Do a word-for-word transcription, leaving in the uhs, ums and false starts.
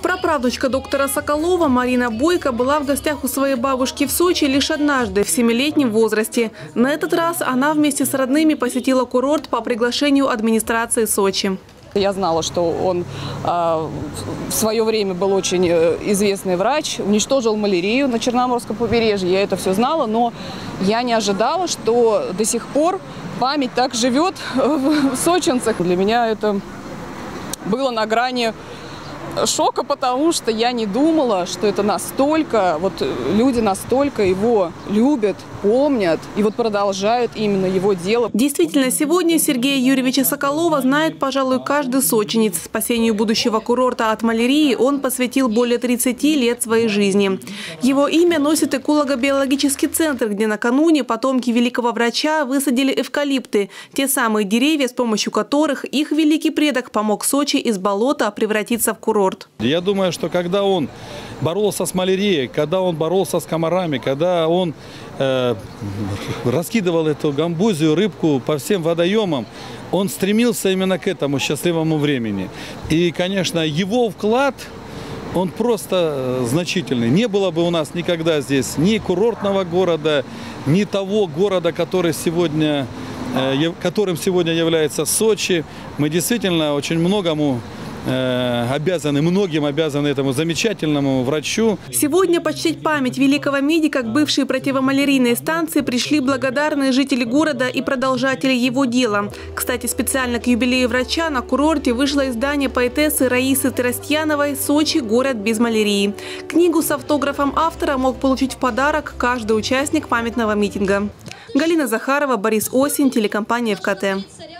Праправнучка доктора Соколова Марина Бойко была в гостях у своей бабушки в Сочи лишь однажды, в семилетнем возрасте. На этот раз она вместе с родными посетила курорт по приглашению администрации Сочи. Я знала, что он э, в свое время был очень известный врач, уничтожил малярию на Черноморском побережье. Я это все знала, но я не ожидала, что до сих пор память так живет в сочинцах. Для меня это было на грани шока, потому что я не думала, что это настолько, вот люди настолько его любят, помнят и вот продолжают именно его дело. Действительно, сегодня Сергея Юрьевича Соколова знает, пожалуй, каждый сочинец. Спасению будущего курорта от малярии он посвятил более тридцати лет своей жизни. Его имя носит эколого-биологический центр, где накануне потомки великого врача высадили эвкалипты. Те самые деревья, с помощью которых их великий предок помог Сочи из болота превратиться в курорт. Я думаю, что когда он боролся с малярией, когда он боролся с комарами, когда он э, раскидывал эту гамбузию, рыбку по всем водоемам, он стремился именно к этому счастливому времени. И, конечно, его вклад, он просто значительный. Не было бы у нас никогда здесь ни курортного города, ни того города, который сегодня, э, которым сегодня является Сочи. Мы действительно очень многому обязаны, многим обязаны этому замечательному врачу. Сегодня почтить память великого медика к бывшей противомалярийной станции пришли благодарные жители города и продолжатели его дела. Кстати, специально к юбилею врача на курорте вышло издание поэтессы Раисы Тростьяновой «Сочи. Город без малярии». Книгу с автографом автора мог получить в подарок каждый участник памятного митинга. Галина Захарова, Борис Осин, телекомпания ФКТ.